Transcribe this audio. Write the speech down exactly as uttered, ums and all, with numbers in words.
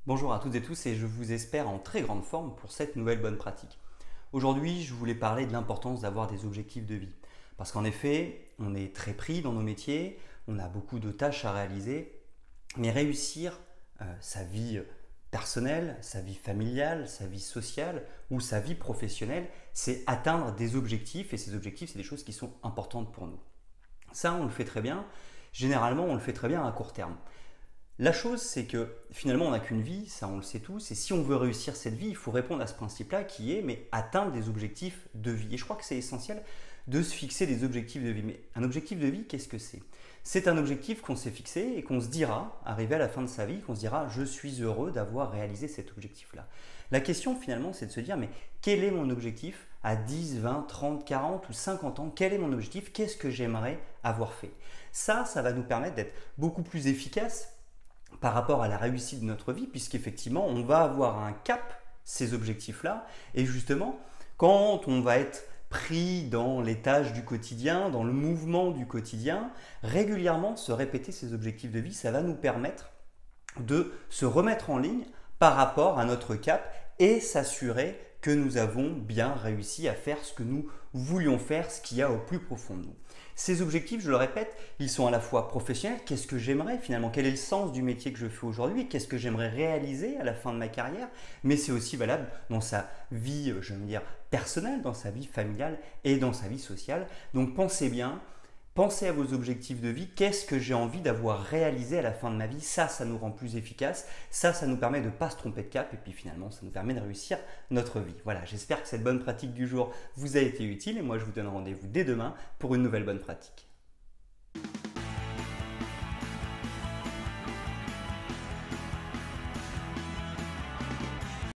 Bonjour à toutes et tous et je vous espère en très grande forme pour cette nouvelle bonne pratique. Aujourd'hui, je voulais parler de l'importance d'avoir des objectifs de vie. Parce qu'en effet, on est très pris dans nos métiers, on a beaucoup de tâches à réaliser, mais réussir euh, sa vie personnelle, sa vie familiale, sa vie sociale ou sa vie professionnelle, c'est atteindre des objectifs et ces objectifs, c'est des choses qui sont importantes pour nous. Ça, on le fait très bien. Généralement, on le fait très bien à court terme. La chose, c'est que finalement, on n'a qu'une vie, ça on le sait tous, et si on veut réussir cette vie, il faut répondre à ce principe-là qui est mais atteindre des objectifs de vie. Et je crois que c'est essentiel de se fixer des objectifs de vie. Mais un objectif de vie, qu'est-ce que c'est? C'est un objectif qu'on s'est fixé et qu'on se dira, arrivé à la fin de sa vie, qu'on se dira je suis heureux d'avoir réalisé cet objectif-là. La question finalement, c'est de se dire mais quel est mon objectif à dix, vingt, trente, quarante ou cinquante ans? Quel est mon objectif? Qu'est-ce que j'aimerais avoir fait? Ça, ça va nous permettre d'être beaucoup plus efficace par rapport à la réussite de notre vie, puisqu'effectivement, on va avoir un cap, ces objectifs-là, et justement, quand on va être pris dans les tâches du quotidien, dans le mouvement du quotidien, régulièrement se répéter ces objectifs de vie, ça va nous permettre de se remettre en ligne par rapport à notre cap et s'assurer que nous avons bien réussi à faire ce que nous voulions faire, ce qu'il y a au plus profond de nous. Ces objectifs, je le répète, ils sont à la fois professionnels, qu'est-ce que j'aimerais finalement, quel est le sens du métier que je fais aujourd'hui, qu'est-ce que j'aimerais réaliser à la fin de ma carrière, mais c'est aussi valable dans sa vie, je veux dire, personnelle, dans sa vie familiale et dans sa vie sociale. Donc pensez bien, pensez à vos objectifs de vie, qu'est-ce que j'ai envie d'avoir réalisé à la fin de ma vie, ça, ça nous rend plus efficace, ça, ça nous permet de ne pas se tromper de cap et puis finalement, ça nous permet de réussir notre vie. Voilà, j'espère que cette bonne pratique du jour vous a été utile et moi, je vous donne rendez-vous dès demain pour une nouvelle bonne pratique.